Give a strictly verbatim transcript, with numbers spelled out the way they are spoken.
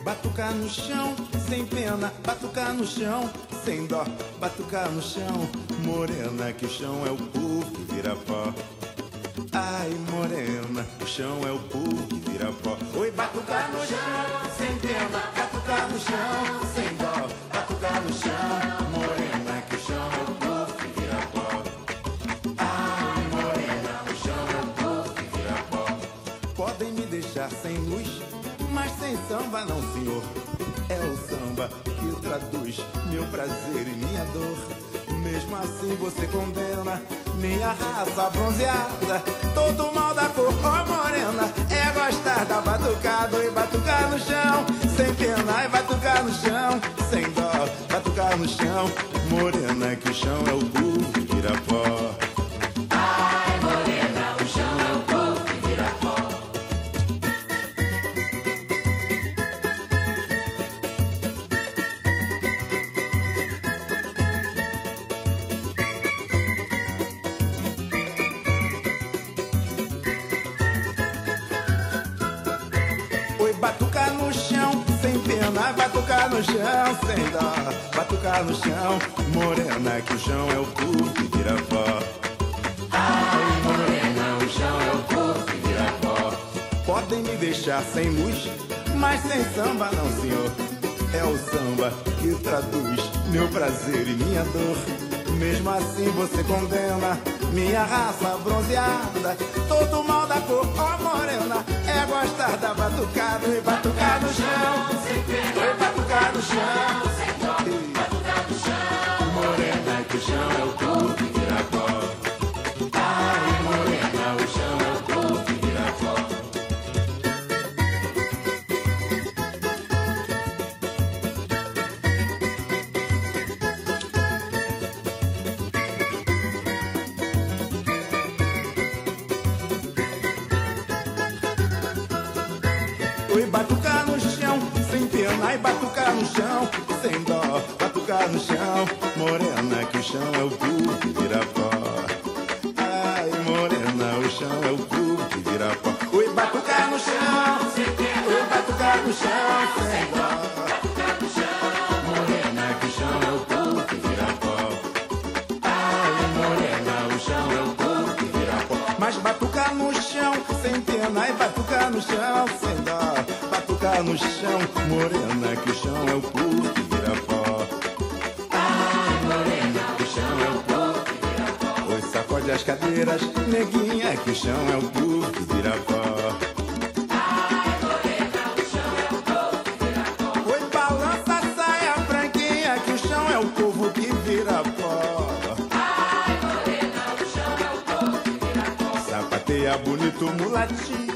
batucar no chão, sem pena, batucar no chão, sem dó, batucar no chão. Morena, que o chão é o povo que vira pó. Ai, morena, o chão é o povo que vira pó. Oi, batucar no chão, sem pena, batucar no chão, sem dó, batucar no chão. Morena, que o chão é o povo que vira pó. Ai, morena, o chão é o povo que vira pó. Podem me deixar sem luz, mas sem samba não, senhor. É o samba que traduz meu prazer e minha dor. Mesmo assim você condena minha raça bronzeada. Todo mal da cor, ó morena, é gostar da batucada. E batucar no chão, sem pena, e batucar no chão, sem dó, batucar no chão. Morena, que o chão é o povo que vira pó. Ai, morena, o chão é o povo que vira pó. Oi, batucar no chão, sem pena, batucar no chão, sem dó, batucar no chão. Morena, que o chão é o povo que vira pó. Ai, morena, o chão é o povo que vira pó. Podem me deixar sem luz, mas sem samba não, senhor. É o samba que traduz meu prazer e minha dor. Mesmo assim você condena minha raça bronzeada. Todo mal da cor, ó morena, é gostar da batucada. E batucar no chão, Sem pena, e batucar no chão, sem dó, e batucar no chão. morena, que o chão é o povo que vira pó. Ai, morena, o chão é o povo que vira pó. Oi, batucar no chão, sem pena, e batucar no chão, sem dó, batucar no chão. Morena, que o chão é o povo que vira pó. Ai, morena, o chão é o povo que vira pó. Oi, batucar no chão, Sem pena, oi, batucar no chão, sem sem dó. dó, batucar no chão. Morena, que o chão é o povo que vira pó. Ai, morena, o chão é o povo que vira pó. Mas batucar no chão, sem pena, e batucar no chão, sem dó, batucar no chão. Morena, que o chão é o povo que vira pó. Ai, morena, o chão é o povo que vira pó. Oi, sacode as cadeiras, neguinha, que o chão é o povo que vira pó. Ai, morena, o chão é o povo que vira pó. Oi, balança a saia branquinha, que o chão é o povo que vira pó. Ai, morena, o chão é o povo que vira pó. Sapateia bonito, mulatinho,